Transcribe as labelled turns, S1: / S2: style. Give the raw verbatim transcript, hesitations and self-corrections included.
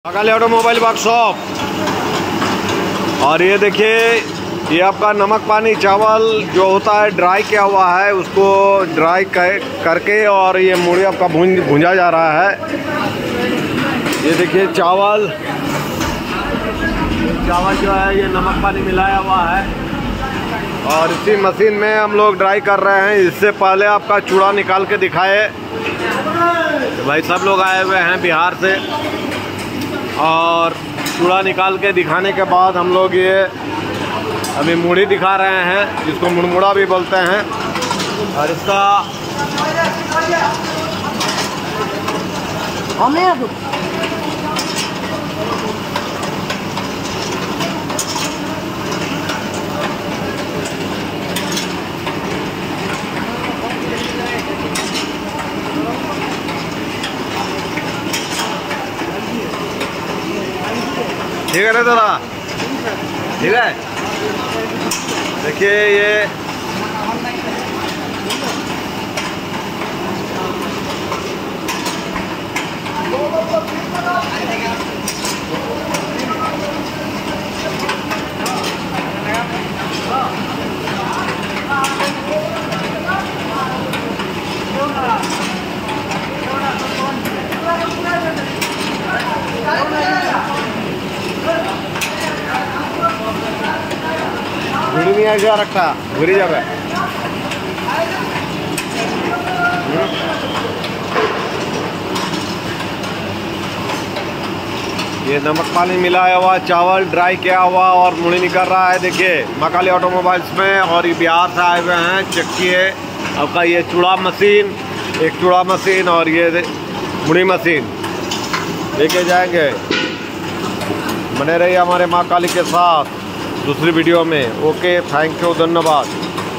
S1: Mahakali automobile workshop. और ये देखिए, ये आपका नमक पानी चावल जो होता है ड्राई किया हुआ है, उसको ड्राई करके और ये मूढ़ी आपका भूंज भूंजा जा रहा है। ये देखिए चावल चावल जो है ये नमक पानी मिलाया हुआ है और इसी मशीन में हम लोग ड्राई कर रहे हैं। इससे पहले आपका चूड़ा निकाल के दिखाए। भाई सब लोग आए हुए हैं बिहार से और चूड़ा निकाल के दिखाने के बाद हम लोग ये अभी मूढ़ी दिखा रहे हैं, जिसको मुड़मुड़ा भी बोलते हैं। और इसका ठीक है ना दादा, ठीक है। देखिए ये घुड़ी नहीं ऐसा रखा घुरी जावे। ये नमक पानी मिलाया हुआ चावल ड्राई किया हुआ और मुड़ी निकल रहा है। देखिए महाकाली ऑटोमोबाइल्स में, और ये बिहार से आए हुए हैं। चक्की है आपका, ये चूड़ा मशीन, एक चूड़ा मशीन और ये मुड़ी मशीन लेके जाएंगे। बने रहिए हमारे महाकाली के साथ दूसरी वीडियो में। ओके, थैंक यू, धन्यवाद।